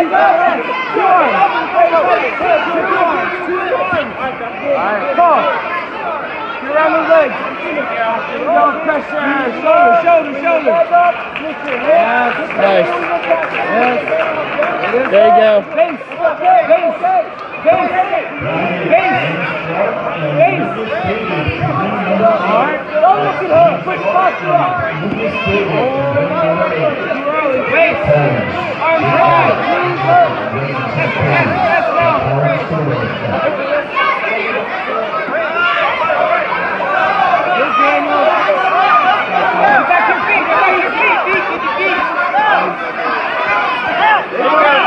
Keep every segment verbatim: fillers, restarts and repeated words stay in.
Alright, come on. Get around the legs. Go, pressure. Shoulder, shoulder, shoulder. Yes, nice. Yes. There you go. Base. Base. Base. Base. Base. Alright. Don't look at her. Quick, faster up. Too early. Base. Arms high. Yes, yes, yes, now. Good, Daniel. Get back your feet. Get back your feet. Feet, get your feet. There you go.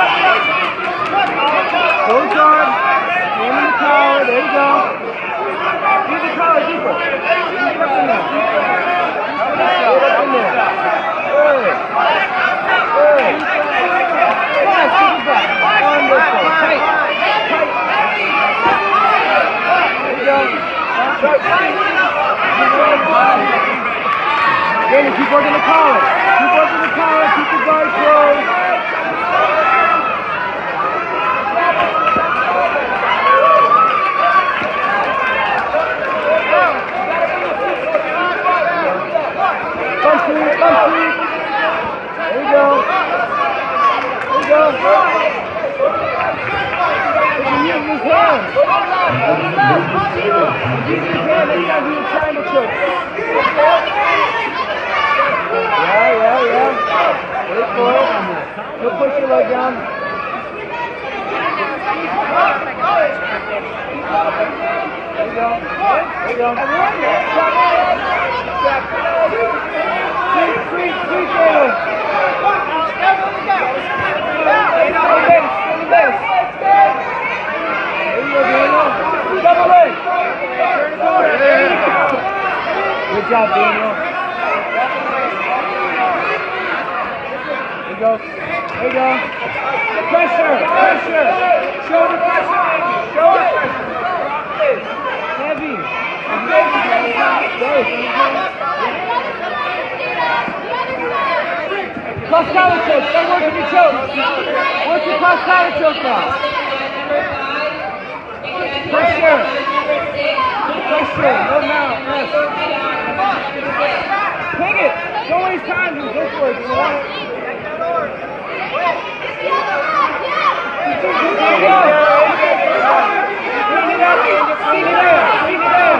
Close arm. Aim in the collar. There you go. Keep the collar deeper. Keep up in there. Get up in there. Good. Good. Come on, keep it back. Wonderful. Tight. Tight. There you go. Tight. Danny, keep working the collar. Keep working the collar. Keep the guard closed. Country, country. There you go. There you go. You can use his hand. Use his hand. That's how he was trying to choke. Yeah, yeah, yeah. Wait for it. You'll push your leg down. There you go. There you go. Sweet, sweet, sweet, Daniel. Stay base, stay base. There you go, Daniel. Double leg. Good job, Daniel. There you go. There you go. Pressure, pressure. Shoulder pressure. Shoulder pressure. Heavy. Cross collar choke. Start working your choke. Work your cross collar choke now. Pressure. Pressure. No mount. Yes. Ping it. Don't waste time. Go for it. You want it. There you go. Clean it up. Clean it up. Clean it up.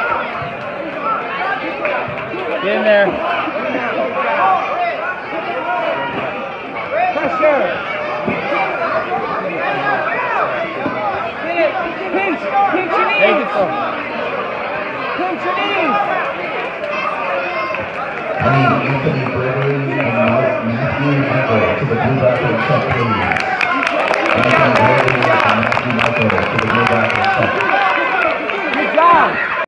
Get in there. Pressure. Get it. Pinch. Pinch your knees. Pinch your knees. Anthony Bradley and Matthew Michael to the blue back of the